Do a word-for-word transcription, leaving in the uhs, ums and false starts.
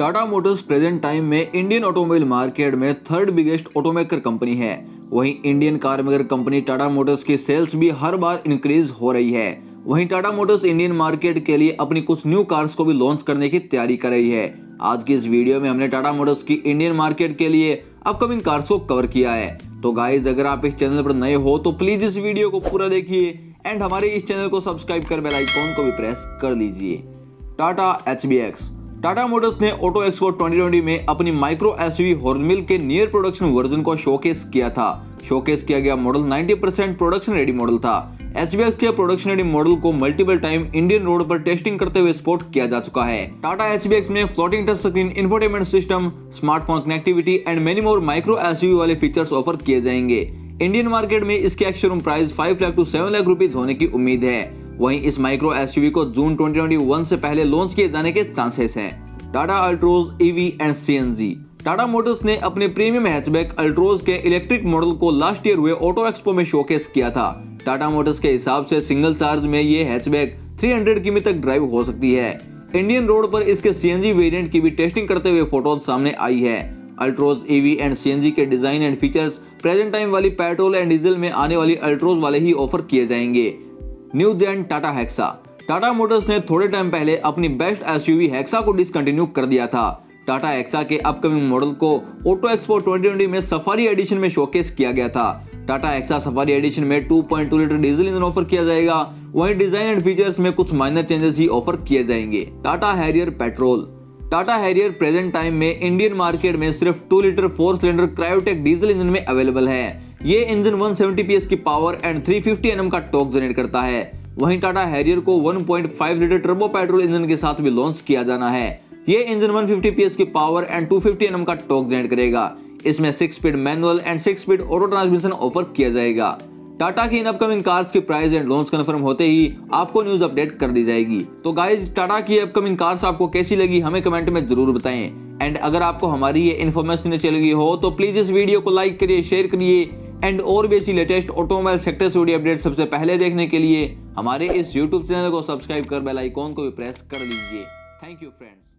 Tata Motors present time में Indian automobile market में third biggest automaker company है। वहीं Indian car maker company Tata Motors की सेल्स भी हर बार इंक्रीज हो रही है। वहीं टाटा मोटर्स इंडियन मार्केट के लिए अपनी कुछ न्यू कार्स को भी लॉन्च करने की तैयारी कर रही है। आज की इस वीडियो में हमने टाटा मोटर्स की इंडियन मार्केट के लिए अपकमिंग कार्स को कवर किया है। तो गाइज, अगर आप इस चैनल पर नए हो तो प्लीज इस वीडियो को पूरा देखिए एंड हमारे इस चैनल को सब्सक्राइब कर बेल आइकॉन को भी प्रेस कर लीजिए। Tata H B X Tata Motors ने ऑटो एक्सपो ट्वेंटी ट्वेंटी में अपनी माइक्रो एसयूवी हॉर्नबिल के नियर प्रोडक्शन वर्जन को शोकेस किया था। शोकेस किया गया मॉडल नब्बे परसेंट प्रोडक्शन रेडी मॉडल था। एच बी एक्स के प्रोडक्शन रेडी मॉडल को मल्टीपल टाइम इंडियन रोड पर टेस्टिंग करते हुए स्पॉट किया जा चुका है। टाटा एच बी एक्स में floating touch screen, infotainment system, smartphone connectivity and many more micro SUV वाले फीचर्स ऑफर किए जाएंगे। इंडियन मार्केट में इसके एक्स-शोरूम प्राइस पाँच लाख टू सात लाख रुपीस होने की उम्मीद है। वहीं इस माइक्रो एसयूवी को जून ट्वेंटी ट्वेंटी वन से पहले लॉन्च किए जाने के चांसेस हैं। Tata Altroz EV and CNG Tata Motors ने अपने प्रीमियम हैचबैक अल्ट्रोज के इलेक्ट्रिक मॉडल को लास्ट ईयर हुए ऑटो एक्सपो में शोकेस किया था। टाटा मोटर्स के हिसाब से सिंगल चार्ज में ये हैचबैक तीन सौ किमी तक ड्राइव हो सकती है। इंडियन रोड पर इसके सीएनजी वेरिएंट की भी टेस्टिंग करते हुए फोटोज सामने आई है। अल्ट्रोज ईवी एंड सीएनजी के design and features present time वाली पेट्रोल एंड डीजल में आने वाली अल्ट्रोज वाले ही ऑफर किए जाएंगे। New gen Tata Hexa Tata Motors ने थोड़े टाइम पहले अपनी बेस्ट एसयूवी हेक्सा को डिसकंटिन्यू कर दिया था। टाटा हेक्सा के अपकमिंग मॉडल को ऑटो एक्सपो ट्वेंटी ट्वेंटी में सफारी एडिशन में शोकेस किया गया था। टाटा हेक्सा सफारी एडिशन में two point two litre diesel engine offer किया जाएगा। वहीं डिजाइन एंड फीचर्स में कुछ माइनर चेंजेस ही ऑफर किए जाएंगे। Tata Harrier petrol Tata Harrier present time में इंडियन मार्केट में सिर्फ two litre four cylinder Kryotec diesel engine में अवेलेबल है। ये engine one seventy P S की power and three fifty N M का टॉर्क जनरेट करता है। वहीं टाटा हैरियर को one point five litre turbo petrol engine के साथ भी लॉन्च किया जाना है। ये engine one fifty P S की power and two fifty N M का टॉर्क जनरेट करेगा। इसमें six speed manual and six speed auto transmission offer किया जाएगा। टाटा की इन अपकमिंग कार्स की प्राइस एंड लॉन्च कंफर्म होते ही आपको न्यूज अपडेट कर दी जाएगी। तो गाइज, टाटा की अपकमिंग कार्स आपको कैसी लगी हमें कमेंट में जरूर बताएं। एंड अगर आपको हमारी ये इन्फॉर्मेशन अच्छी लगी हो तो प्लीज इस वीडियो को लाइक करिए, शेयर करिए एंड और भी ऐसी लेटेस्ट ऑटोमोबाइल सेक्टर से जुड़ी अपडेट सबसे पहले देखने के लिए हमारे इस यूट्यूब चैनल को सब्सक्राइब कर बेल आइकॉन को भी प्रेस कर लीजिए। Thank you friends.